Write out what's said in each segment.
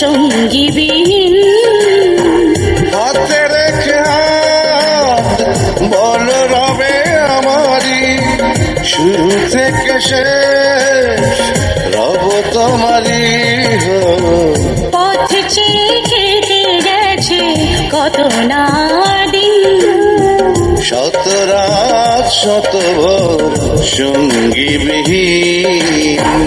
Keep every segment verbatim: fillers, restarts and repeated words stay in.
সঙ্গীবিহীন। হাতে রেখে হাত বল রবে আমারই, শুরু থেকে শেষ রব তোমারই। পথ চেয়ে কেটে গেছে কত না দিন, শত রাত শত ভোর সঙ্গীবিহীন।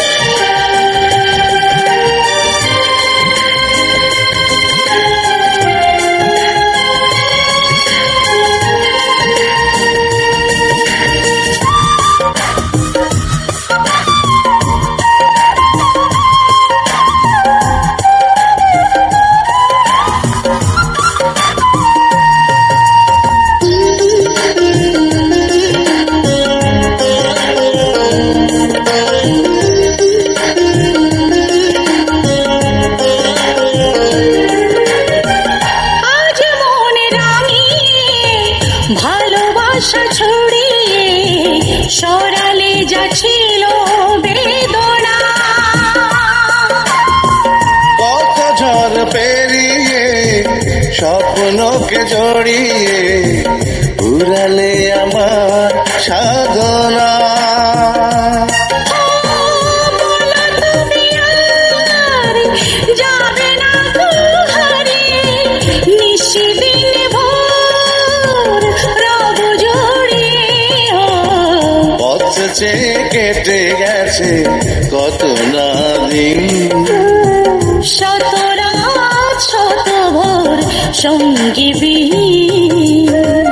ভালোবাসা ছড়িয়ে সরালে যাচ্ছিল বেদনা, কত ঝড় পেরিয়ে স্বপ্নকে জড়িয়ে উড়ালে আমার সাধনা। যাবে না তো হারিয়ে নিশিদিন ভোর রব জড়িয়ে। পথ চেয়ে কেটে গেছে কত না দিন, শত রাত শত ভোর সঙ্গীবিহীন।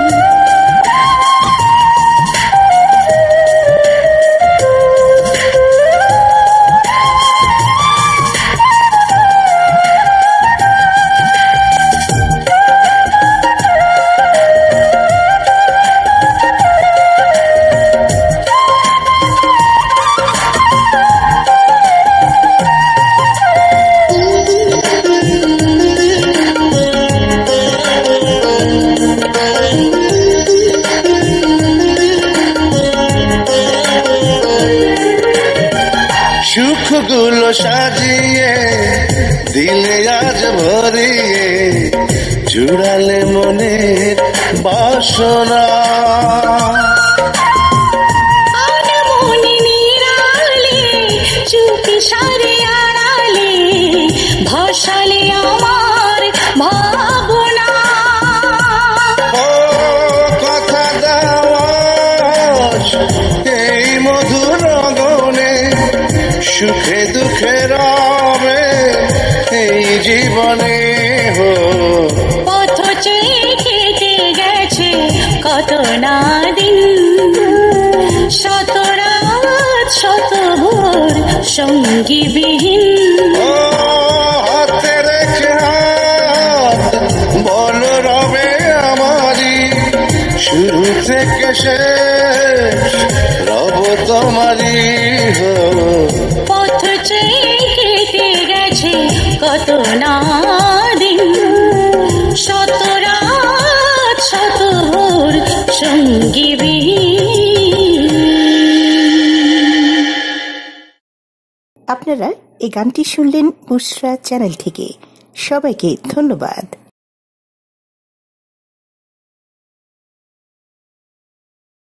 সুখগুলো সাজিয়ে দিলে আজ ভরিয়ে জুড়ালে মনের বাসনা। মনে নিরালে চুপি সারে আড়ালে ভাসালে আমার ভাবনা। ও কথা দেওয়া এই মধুর গনে, সুখে দুঃখে রবে এই জীবনে। হো পথ চেয়ে কেটে গেছে কত না দিন, শত রাত শত ভোর সঙ্গীবিহীন। ও হাতে রেখে হাত বল রবে আমারই, শুরু থেকে শেষ রব তোমারই। পথ চেয়ে কেটে গেছে কত না দিন, শত রাত শত ভোর সঙ্গীবিহীন। আপনারা এই গানটি শুনলেন বুশরা চ্যানেল থেকে। সবাইকে ধন্যবাদ।